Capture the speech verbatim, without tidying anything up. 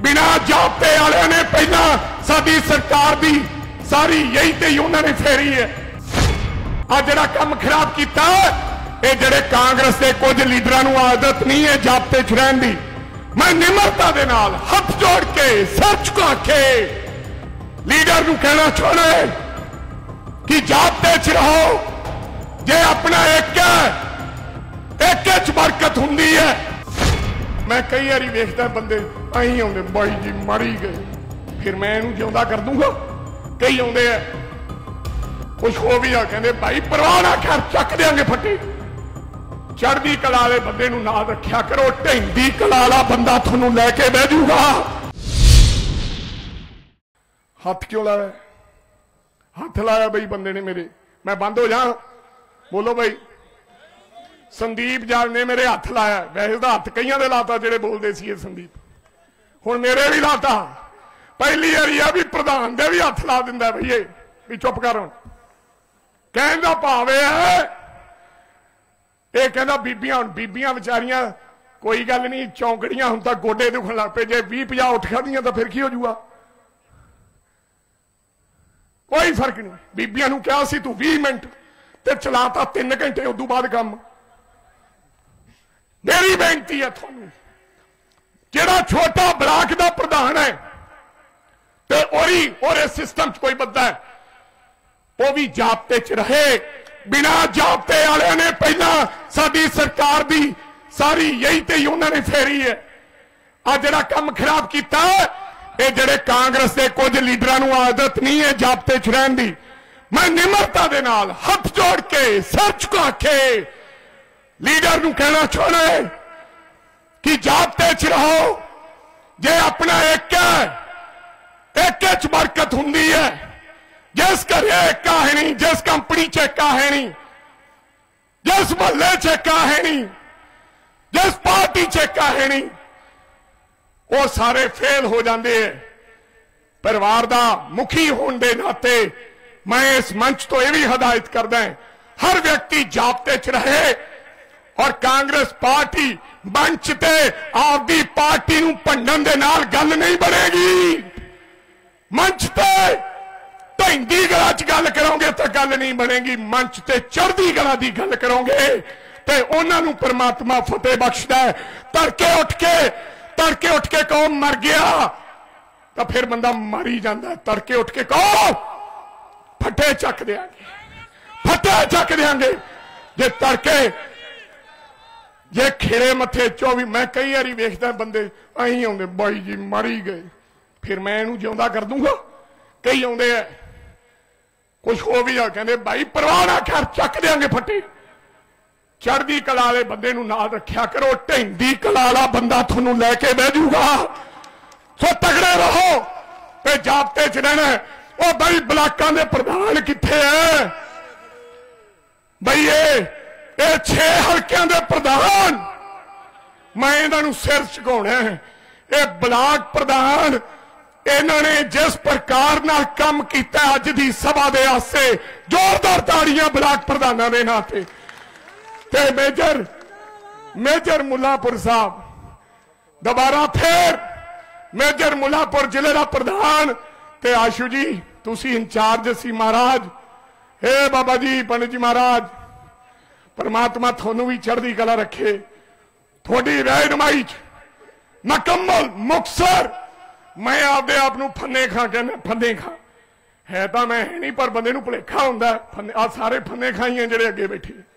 बिना जाबते वाले ने पहला साडी सरकार दी सारी यही ते उन्होंने फेरी है। आ जरा काम खराब किया ये जड़े कांग्रेस के कुछ लीडरां नूं आदत नहीं है जाबते च रहन दी। मैं निमरता दे नाल हथ जोड़ के सिर झुका के लीडर नूं कहना चाहना है कि जाबते च रहो। जे अपना एक एक च बरकत हुंदी है। मैं कई बारी वेखदा बंदे अं आउंदे बाई जी मरी गए फिर मैं इहनूं जिउंदा कर दूंगा। कई आउंदे है कुछ हो भी आ कहंदे भाई परवाह ना कर चक देंगे फट्टी। चढ़दी कला वाले बंदे नूं नाल रखिया करो ढेंदी कला वाला बंदा तुहानूं लैके बह जूगा। हथ क्यों लाया? हथ लाया बई बंदे ने मेरे। मैं बंद हो जा बोलो बई। संदीप जाल ने मेरे हथ लाया। वैसे तो हथ कईयां दे लाता जेड़े बोलते सी संदीप हुण मेरे भी लाता। पहली वारी आ भी प्रधान दे भी हथ ला दिंदा भईए भी चुप कर। हुण कहण दा भाव है ये कहंदा बीबियां हुण बीबियां विचारियां कोई गल नहीं चौंकड़ियां हुण तां गोडे दुखण लग पे। जे बीह पचास उठ खादियां तां फिर की हो जूगा? कोई फर्क नहीं। बीबियां नूं कहा सी तू बीस मिनट ते चलाता तीन घंटे उदों बाद काम। मेरी बेनती है थानू जिहड़ा छोटा ब्लाक दा प्रधान है ते ओरी ओरे सिस्टम च कोई बंदा है वो भी जाबते च रहे। बिना जाबते वाले ने पहला साडी सरकार दी सारी यही ते उन्होंने फेरी है। आ जरा काम खराब किया ये जड़े कांग्रेस के कुछ लीडरां नूं आदत नहीं है जाबते च रहन दी। मैं निमरता दे नाल हथ जोड़ के सिर झुका के लीडर नूं कहना चाहना है कि जाबते च रहो। जे अपना एक एक च बरकत हुंदी है। जिस घर एक है नहीं जिस कंपनी च एक है नहीं जिस महल्ले च एक है नहीं जिस पार्टी च एक है नहीं वो सारे फेल हो जाते हैं। परिवार का मुखी होने के नाते मैं इस मंच तो यह भी हदायत करदा है हर व्यक्ति जाबते च रहे और कांग्रेस पार्टी मंच ते आपदी पार्टी नूं भंडण दे नाल गल नहीं बनेगी। मंच ते ढेंदी गला च गल करोगे तो गल नहीं बनेगी। मंच ते चढ़दी गला दी गल करोगे ते उन्हां नूं परमात्मा फतेह बख्शदा है। तड़के उठ के तड़के उठ के कहो मर गया तो फिर बंदा मर ही जाता है। तड़के उठ के कहो फटे चक देंगे फटे चक देंगे। जे तड़के जे खिरे मथे चौबी मैं कई बारी वेखदा बंदे अं आउंदे बाई जी मरी गए फिर मैं इहनूं जिउंदा कर दूंगा। कई आउंदे है कुछ हो भी आ कहंदे भाई परवाह ना कर चक देंगे फट्टी। चढ़दी कला वाले बंदे नूं नाल रखिया करो ढेंदी कला वाला बंदा तुहानूं लैके बह जूगा। सो तगड़े रहो ते जाबते च रहना। ओ बई ब्लाकां दे प्रधान कित्थे है बई ये ये छे हल्कियां दे प्रधान मैं इन्हां नूं सिर झुकाउणा है। ये ब्लाक प्रधान इन्होंने जिस प्रकार नाल काम किया अज दी सभा दे आसे जोरदार ताड़ियां ब्लाक प्रधानों के नां ते ते मेजर मेजर मुल्लापुर साहब दोबारा फिर मेजर मुल्लापुर जिले का प्रधान ते आशू जी तुसी इंचार्ज सी महाराज। हे बाबा जी पंडित जी महाराज परमात्मा थानू भी चढ़दी कला रखे। थोड़ी रहनुमाई मुकम्मल मुक्तसर मैं आपदे आप नूं फन्ने खां कहना फन्ने खां है तो मैं है नहीं पर बंदे नूं भुलेखा हुंदा फन्ने आ सारे फन्ने खाई हैं जिहड़े अगे बैठे।